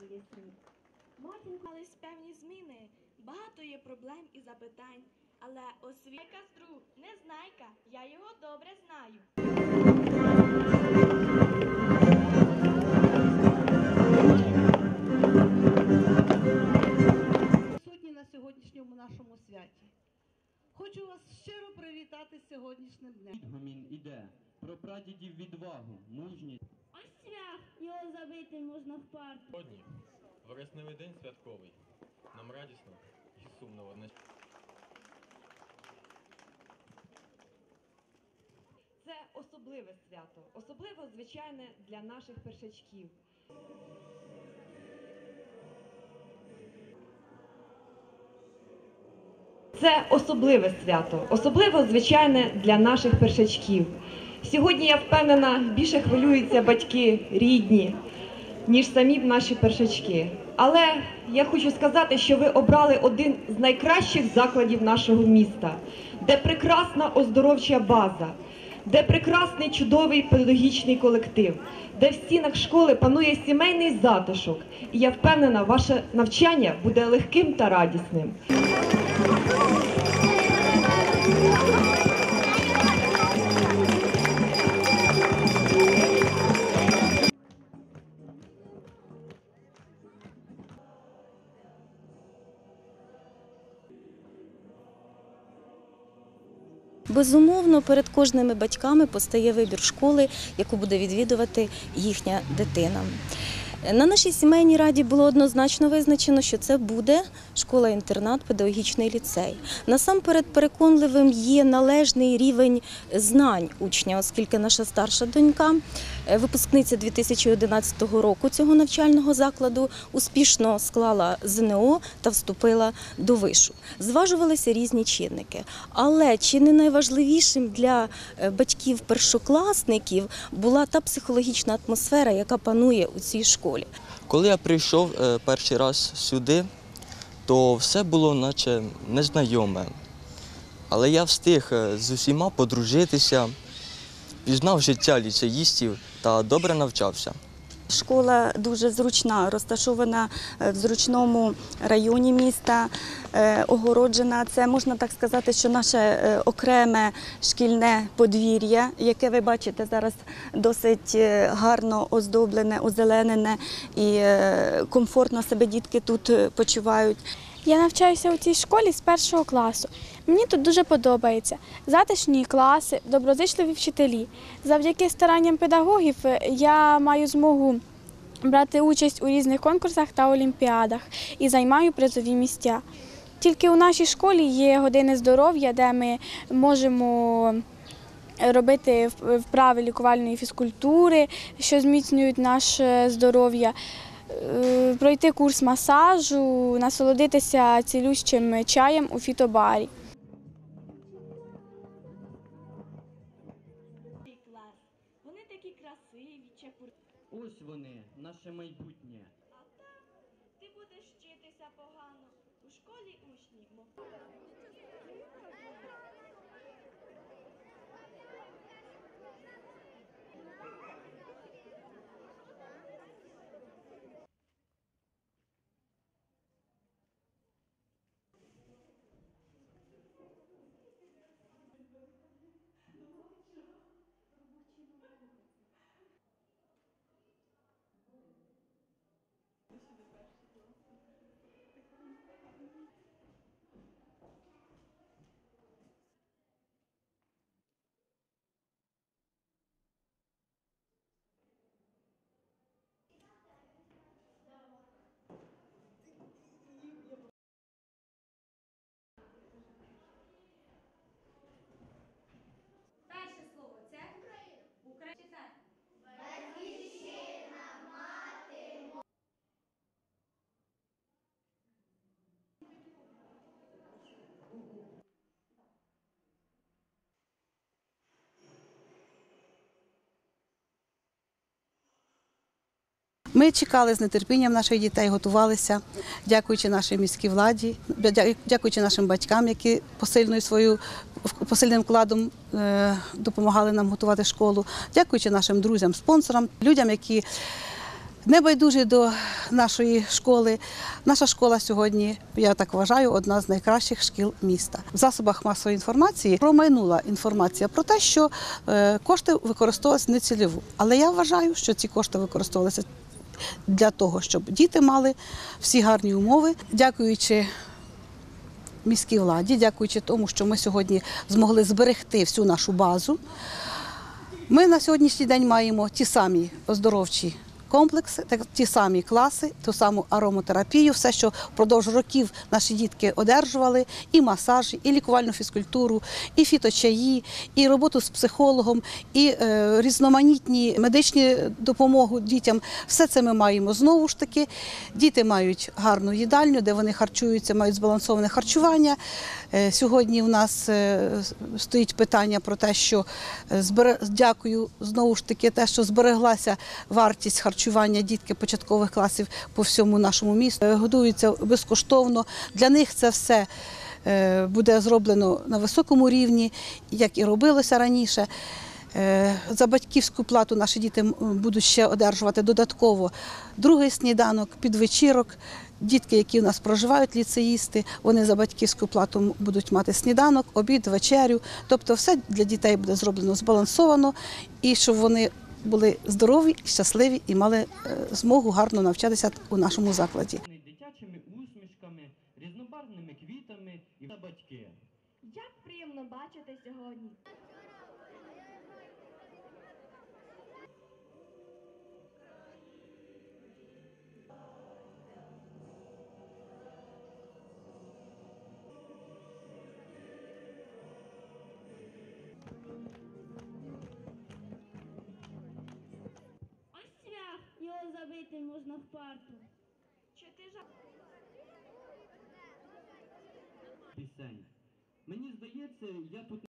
Матінкались певні зміни, багато є проблем і запитань, але освіта друг, незнайка, я його добре знаю. Присутні на сьогоднішньому нашому святі. Хочу вас щиро привітати з сьогоднішнім днем. Гомін іде, про прадідів відвагу, мужність. Ось цвях, його забити можна в парк. Сьогодні вересневий день святковий. Нам радісно і сумно водночас. Це особливе свято, особливо, звичайне, для наших першачків. Це особливе свято, особливо, звичайне, для наших першачків. Сьогодні, я впевнена, більше хвилюються батьки, рідні, ніж самі наші першачки. Але я хочу сказати, що ви обрали один з найкращих закладів нашого міста, де прекрасна оздоровча база, де прекрасний чудовий педагогічний колектив, де в стінах школи панує сімейний затишок. І я впевнена, ваше навчання буде легким та радісним. Безумовно, перед кожними батьками постає вибір школи, яку буде відвідувати їхня дитина. На нашій сімейній раді було однозначно визначено, що це буде школа-інтернат, педагогічний ліцей. Насамперед переконливим є належний рівень знань учня, оскільки наша старша донька, випускниця 2011 року цього навчального закладу, успішно склала ЗНО та вступила до вишу. Зважувалися різні чинники. Але чи не найважливішим для батьків-першокласників була та психологічна атмосфера, яка панує у цій школі? Коли я прийшов перший раз сюди, то все було наче незнайоме. Але я встиг з усіма подружитися, пізнав життя ліцеїстів та добре навчався. Школа дуже зручна, розташована в зручному районі міста, огороджена. Це, можна так сказати, що наше окреме шкільне подвір'я, яке ви бачите зараз досить гарно оздоблене, озеленене і комфортно себе дітки тут почувають. Я навчаюся у цій школі з 1 класу. Мені тут дуже подобається. Затишні класи, доброзичливі вчителі. Завдяки старанням педагогів я маю змогу брати участь у різних конкурсах та олімпіадах і займаю призові місця. Тільки у нашій школі є години здоров'я, де ми можемо робити вправи лікувальної фізкультури, що зміцнюють наше здоров'я, пройти курс масажу, насолодитися цілющим чаєм у фітобарі. Вони такі красиві, Ось вони, наше майбутнє. А так, ти будеш вчитися погано. У школі учні. Ми чекали з нетерпінням наших дітей, готувалися, дякуючи нашій міській владі, дякуючи нашим батькам, які посильним вкладом допомагали нам готувати школу, дякуючи нашим друзям, спонсорам, людям, які небайдужі до нашої школи. Наша школа сьогодні, я так вважаю, одна з найкращих шкіл міста. В засобах масової інформації промайнула інформація про те, що кошти використовувалися нецільово. Але я вважаю, що ці кошти використовувалися для того, щоб діти мали всі гарні умови. Дякуючи міській владі, дякуючи тому, що ми сьогодні змогли зберегти всю нашу базу, ми на сьогоднішній день маємо ті самі оздоровчі комплекси, ті самі класи, ту саму ароматерапію, все, що впродовж років наші дітки одержували, і масажі, і лікувальну фізкультуру, і фіточаї, і роботу з психологом, і різноманітні медичні допомогу дітям. Все це ми маємо знову ж таки. Діти мають гарну їдальню, де вони харчуються, мають збалансоване харчування. Сьогодні у нас стоїть питання про те, що дякую знову ж таки те, що збереглася вартість харчування дітки початкових класів по всьому нашому місту. Годуються безкоштовно. Для них це все буде зроблено на високому рівні, як і робилося раніше. За батьківську плату наші діти будуть ще одержувати додатково другий сніданок, підвечірок. Дітки, які у нас проживають, ліцеїсти, вони за батьківську плату будуть мати сніданок, обід, вечерю. Тобто все для дітей буде зроблено збалансовано і щоб вони були здорові, щасливі і мали змогу гарно навчатися у нашому закладі. Дитячими усмішками, різнобарвними квітами і батьки. Як приємно бачити сьогодні. Ось цвях, його забити можна в парту. Чи ти Пісень. Мені здається, я тут